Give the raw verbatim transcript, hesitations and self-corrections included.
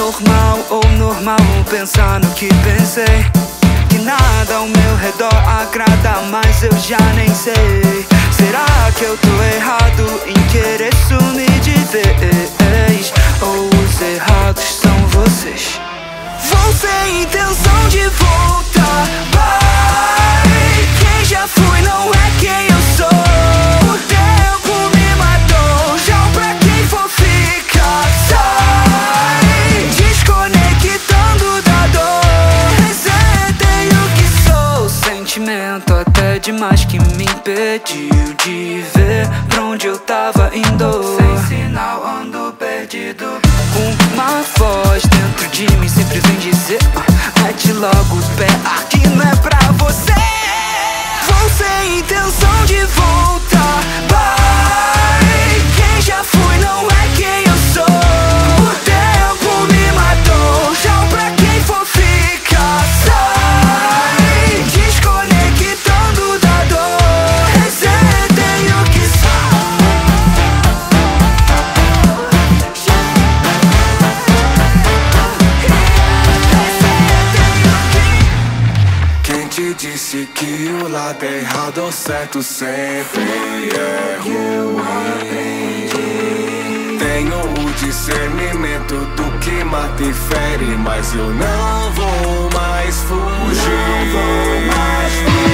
normal ou normal pensar no que pensei, que nada ao meu redor agrada, mas eu já nem sei. Será que eu tô errado em querer sumir de vez? Ou os errados são vocês? Vou sem intenção de voltar, vai. Quem já fui não é quem eu sou. O tempo me matou, já pra quem for ficar sai, desconectando da dor. Resetei o que sou, sentimento até demais que me impediu de ver pra onde eu tava indo. Sem sinal ando perdido. Uma voz dentro de mim sempre vem dizer: mete logo o pé, aqui não é pra você. Vou sem intenção de voltar, vai. Quem já fui não é quem eu sou. O tempo me matou, já pra quem for ficar sai, desconectando da dor. Resetei o que disse que o lado errado ou certo sempre é ruim. Tenho o discernimento do que mata e fere, mas eu não vou mais fugir.